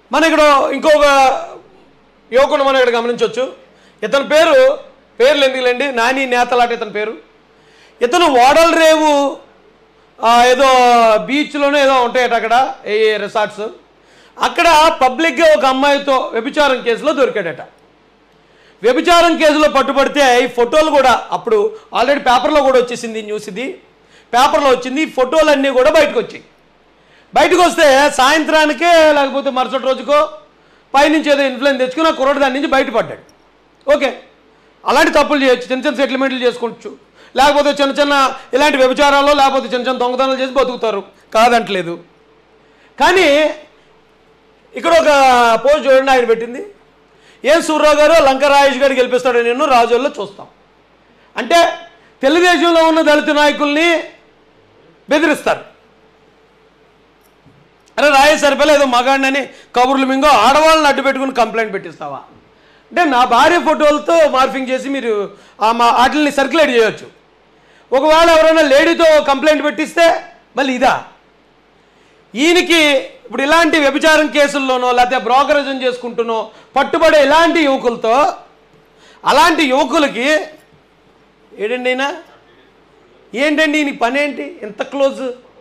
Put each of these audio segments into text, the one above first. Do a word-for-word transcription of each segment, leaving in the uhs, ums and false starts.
మన ఇక్కడ ఇంకొక యువకుడు మనం ఇక్కడ గమనించవచ్చు. ఇతని పేరు పేర్లు ఎందుకులేండి, నాని నేతలాట ఇతని పేరు. ఇతను ఓడల రేవు ఏదో బీచ్లోనే ఏదో ఉంటాయట అక్కడ ఈ రిసార్ట్స్. అక్కడ పబ్లిక్గా ఒక అమ్మాయితో వ్యభిచారం కేసులో దొరికాడట. వ్యభిచారం కేసులో పట్టుబడితే ఈ ఫోటోలు కూడా అప్పుడు ఆల్రెడీ పేపర్లో కూడా వచ్చేసింది న్యూస్, ఇది పేపర్లో వచ్చింది. ఈ ఫోటోలన్నీ కూడా బయటకు వచ్చాయి. బయటకు వస్తే సాయంత్రానికే లేకపోతే మరుసటి రోజుకో పైనుంచి ఏదో ఇన్ఫ్లుయెన్స్ తెచ్చుకుని ఆ కుర్రాడు దాని నుంచి బయటపడ్డాడు. ఓకే, అలాంటి తప్పులు చేయొచ్చు, చిన్న చిన్న సెటిల్మెంట్లు చేసుకోవచ్చు, లేకపోతే చిన్న చిన్న ఇలాంటి వ్యభిచారాలు లేకపోతే చిన్న చిన్న దొంగతనాలు చేసి బతుకుతారు, కాదంటలేదు. కానీ ఇక్కడ ఒక పోస్ట్ చూడండి, ఆయన పెట్టింది, ఏం సూర్యరావు గారు లంక రాజేష్ గారు గెలిపిస్తాడు నేను రాజోల్లో చూస్తాం అంటే తెలుగుదేశంలో ఉన్న దళిత నాయకుల్ని బెదిరిస్తారు. అరే రాజేష్ సరిపోలే ఏదో మగాడినని కబుర్లు మింగో ఆడవాళ్ళని అడ్డు పెట్టుకుని కంప్లైంట్ పెట్టిస్తావా అంటే నా భార్య ఫోటోలతో మార్ఫింగ్ చేసి మీరు మా వాటిని సర్క్యులేట్ చేయొచ్చు. ఒకవేళ ఎవరైనా లేడీతో కంప్లైంట్ పెట్టిస్తే మళ్ళీ ఇదా? ఈయనకి ఇప్పుడు ఇలాంటి వ్యభిచారం కేసుల్లోనో లేకపోతే బ్రోకరేజం చేసుకుంటున్నో పట్టుబడే ఇలాంటి యువకులతో అలాంటి యువకులకి ఏంటండి అయినా ఏంటండి ఈయన పని ఏంటి ఇంత క్లోజ్?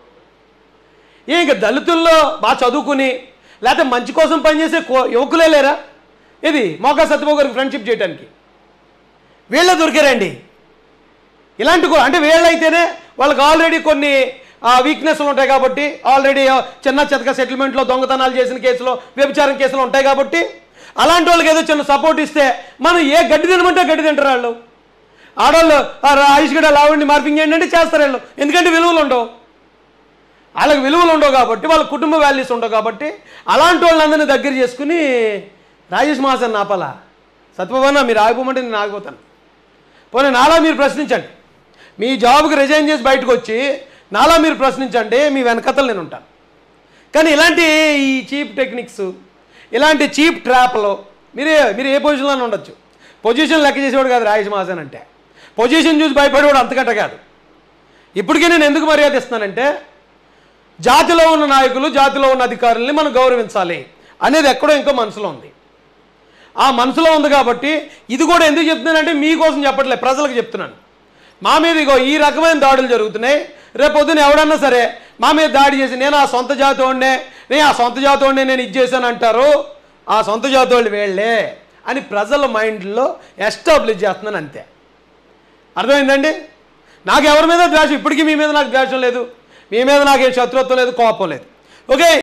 ఏ ఇంకా దళితుల్లో బాగా చదువుకుని లేకపోతే మంచి కోసం పనిచేసే యువకులే లేరా? ఇది మోకా సత్యబాబు గారికి ఫ్రెండ్షిప్ చేయడానికి వీళ్ళే దొరికారండి. ఇలాంటి అంటే వీళ్ళైతేనే వాళ్ళకి ఆల్రెడీ కొన్ని వీక్నెస్లు ఉంటాయి కాబట్టి, ఆల్రెడీ చిన్న చితక సెటిల్మెంట్లో దొంగతనాలు చేసిన కేసులో వ్యభిచారం కేసులు ఉంటాయి కాబట్టి అలాంటి వాళ్ళకి ఏదో చిన్న సపోర్ట్ ఇస్తే మనం ఏ గడ్డి తినమంటే గడ్డి తింటారు వాళ్ళు. ఆడవాళ్ళు ఆయుష్ గడ్డ లావండి మార్పింగ్ ఏంటంటే చేస్తారు వాళ్ళు, ఎందుకంటే విలువలు ఉండవు, వాళ్ళకి విలువలు ఉండవు కాబట్టి, వాళ్ళ కుటుంబ వాల్యూస్ ఉండవు కాబట్టి అలాంటి వాళ్ళందరినీ దగ్గర చేసుకుని రాజేష్ మహాసన్ నాపాలా సత్యభావన మీరు ఆగిపోమంటే నేను ఆగిపోతాను. పోనీ నాలా మీరు ప్రశ్నించండి, మీ జాబ్కి రిజైన్ చేసి బయటకు వచ్చి నాలా మీరు ప్రశ్నించండి, మీ వెనకతలు నేను ఉంటాను. కానీ ఇలాంటి ఈ చీప్ టెక్నిక్స్ ఇలాంటి చీప్ ట్రాప్లో మీరే మీరు ఏ పొజిషన్లో ఉండొచ్చు. పొజిషన్ లెక్క చేసేవాడు కాదు రాజేష్ మహాసన్ అంటే, పొజిషన్ చూసి భయపడేవాడు అంతకంట కాదు. ఇప్పటికీ నేను ఎందుకు మర్యాద ఇస్తున్నానంటే జాతిలో ఉన్న నాయకులు జాతిలో ఉన్న అధికారుల్ని మనం గౌరవించాలి అనేది ఎక్కడో ఇంకో మనసులో ఉంది. ఆ మనసులో ఉంది కాబట్టి ఇది కూడా ఎందుకు చెప్తున్నానంటే మీకోసం చెప్పట్లేదు, ప్రజలకు చెప్తున్నాను. మా మీద ఇగో ఈ రకమైన దాడులు జరుగుతున్నాయి, రేపు పొద్దున ఎవడన్నా సరే మా మీద దాడి చేసి నేను ఆ సొంత జాతోడినే నేను ఆ సొంత జాతోడినే నేను ఇది చేశాను అంటారు, ఆ సొంత జాతోళ్ళు వీళ్ళే అని ప్రజల మైండ్లో ఎస్టాబ్లిష్ చేస్తున్నాను అంతే. అర్థమైందండి? నాకు ఎవరి మీద ద్వేషం, ఇప్పటికీ మీ మీద నాకు ద్వేషం లేదు, మీ మీద నాకేం శత్రుత్వం లేదు, కోపం లేదు. ఓకే.